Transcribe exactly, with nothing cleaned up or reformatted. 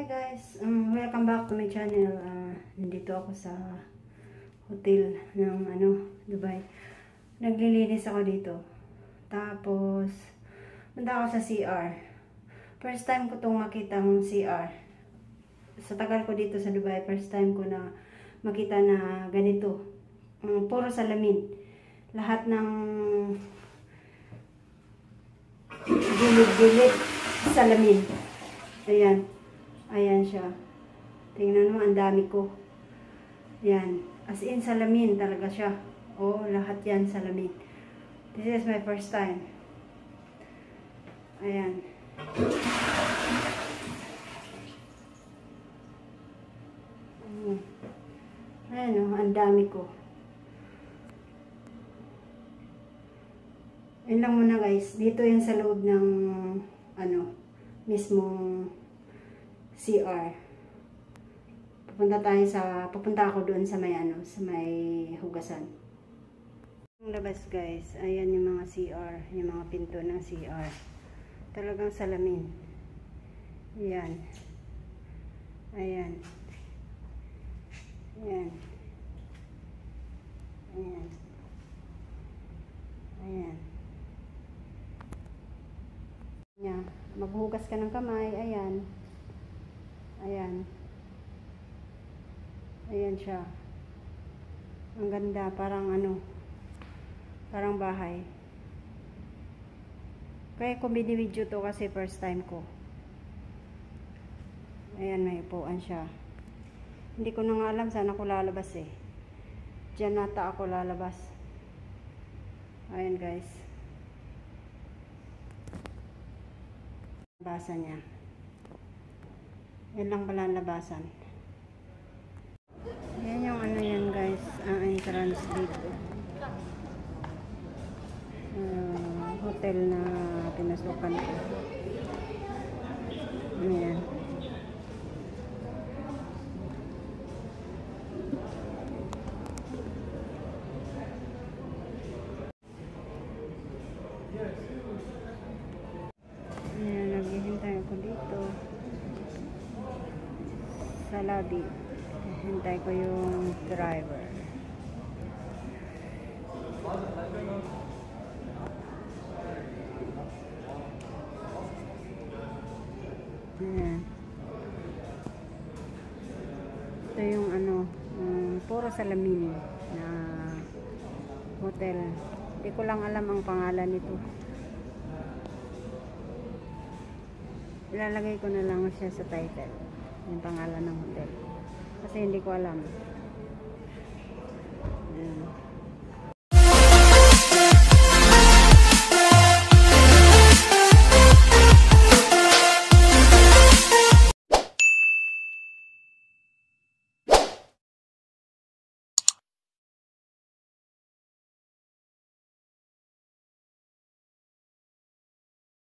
Guys, um, welcome back to my channel. Uh, nandito ako sa hotel ng ano, Dubai. Naglilinis ako dito. Tapos, punta ako sa C R. First time ko itong makitang C R. Sa tagal ko dito sa Dubai, first time ko na makita na ganito. Um, puro salamin. Lahat ng gilid-gilid salamin. Ayan. Ayan siya. Tingnan mo, ang dami ko. Ayan. As in, salamin talaga siya. Oo, lahat yan salamin. This is my first time. Ayan. Ayan o, ang dami ko. Ayan lang muna guys. Dito yan sa loob ng ano, mismong C R. Pupunta tayo sa, pupunta ako doon sa may ano, sa may hugasan. Ang labas guys, ayan yung mga C R, yung mga pinto ng C R. Talagang salamin. Ayan. Ayan. Ayan. Ayan. Ayan. Ayan. Maghugas ka ng kamay, ayan. Ayan. Ayan siya. Ang ganda. Parang ano. Parang bahay. Kaya ko binibidyo to kasi first time ko. Ayan, may upuan siya. Hindi ko na nga alam saan ako lalabas eh. Diyan nata ako lalabas. Ayan guys. Labasan niya. Yan lang pala ang labasan. Yan yung ano yan guys, ang entrance dito. Uh, hotel na pinasukan ko. Ayan. Ayan, naghihintay ako dito sa lobby. Hintay ko yung driver. Ayan. Ito yung ano, um, puro salamin na hotel. Hindi ko lang alam ang pangalan nito. Ilalagay ko na lang siya sa title. Yung pangalan ng hotel. Kasi hindi ko alam. Ayan.